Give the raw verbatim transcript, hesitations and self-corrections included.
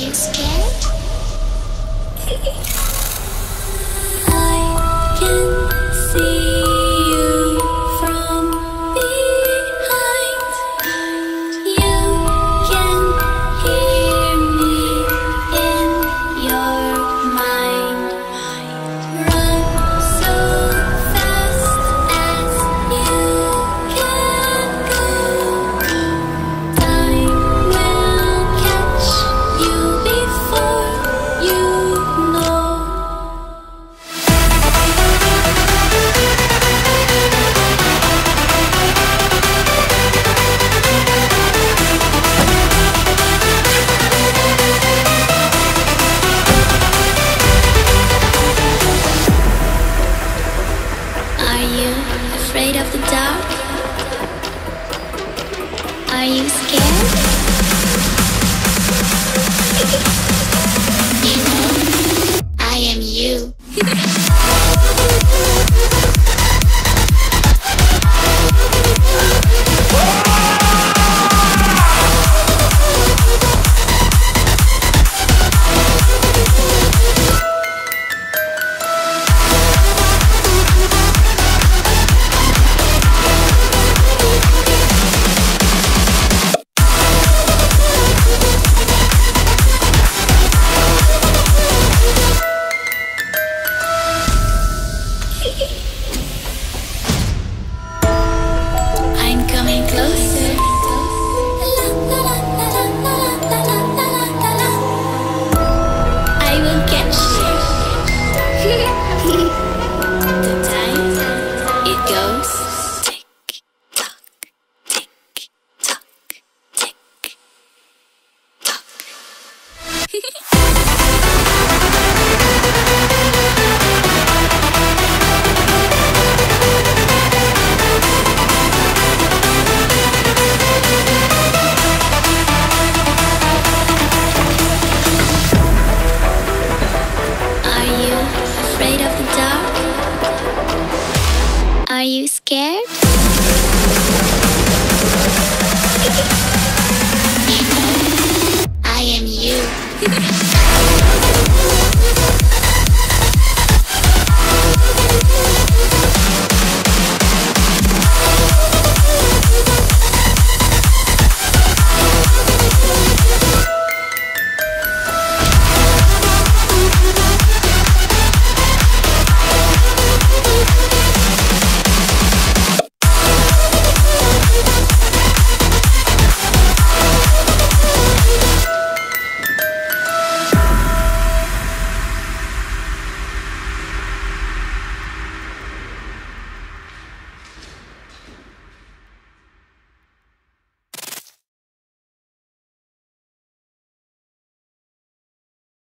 you scared? I can see you from behind. You can hear me in your mind. Run so fast as you can go. Time will catch you before you know. Are you afraid of the dark? Are you scared? You know, I am you. I'm coming closer. I will catch you. The time it goes tick tock, tick tock, tick tock. Are you afraid of the dark? Are you scared?